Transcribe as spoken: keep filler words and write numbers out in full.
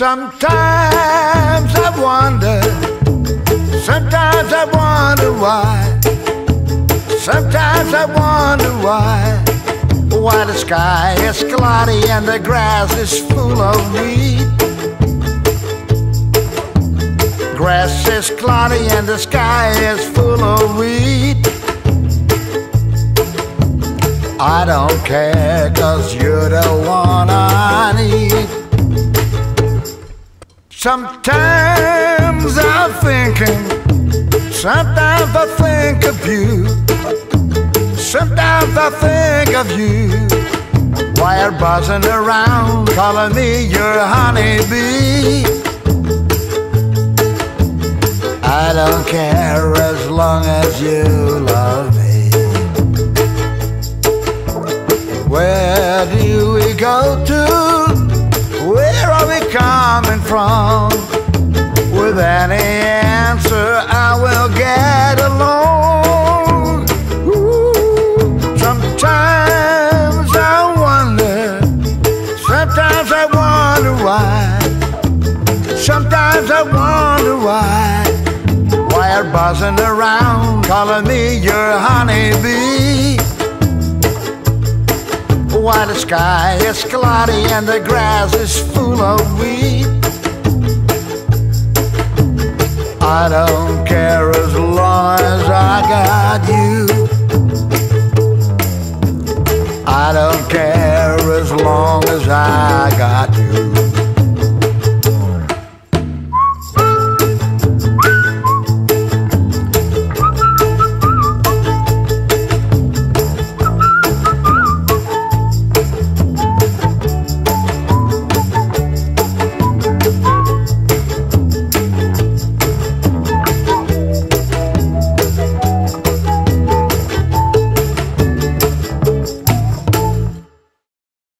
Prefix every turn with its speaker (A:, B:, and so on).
A: Sometimes I wonder, sometimes I wonder why. Sometimes I wonder why. Why the sky is cloudy and the grass is full of weed. Grass is cloudy and the sky is full of weed. I don't care, 'cause you're the one I need. Sometimes I'm thinking, sometimes I think of you. Sometimes I think of you. Why you're buzzing around, calling me your honeybee. I don't care as long as you love me. Where do we go to? Where are we coming from? With any answer I will get along. Ooh, sometimes I wonder, sometimes I wonder why. Sometimes I wonder why. Why you're buzzing around, calling me your honeybee. Why the sky is cloudy and the grass is full of weed. I don't care as long as I got you.